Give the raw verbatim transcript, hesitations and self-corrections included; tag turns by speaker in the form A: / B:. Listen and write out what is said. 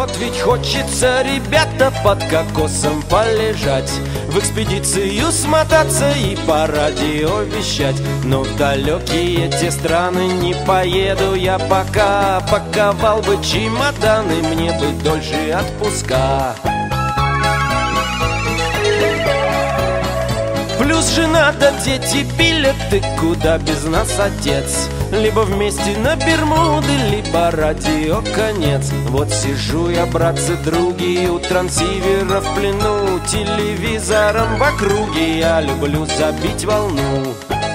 A: Вот ведь хочется, ребята, под кокосом полежать, в экспедицию смотаться и по радио вещать. Но в далекие те страны не поеду я пока. Паковал бы чемоданы, мне бы дольше отпуска. Плюс жена да дети пилят, ты куда без нас, отец? Либо вместе на Бермуды, либо радио конец. Вот сижу я, братцы, други, у трансивера в плену, телевизором в округе я люблю забить волну.